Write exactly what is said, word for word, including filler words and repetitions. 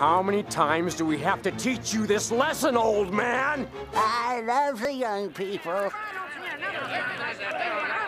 How many times do we have to teach you this lesson, old man? I love the young people.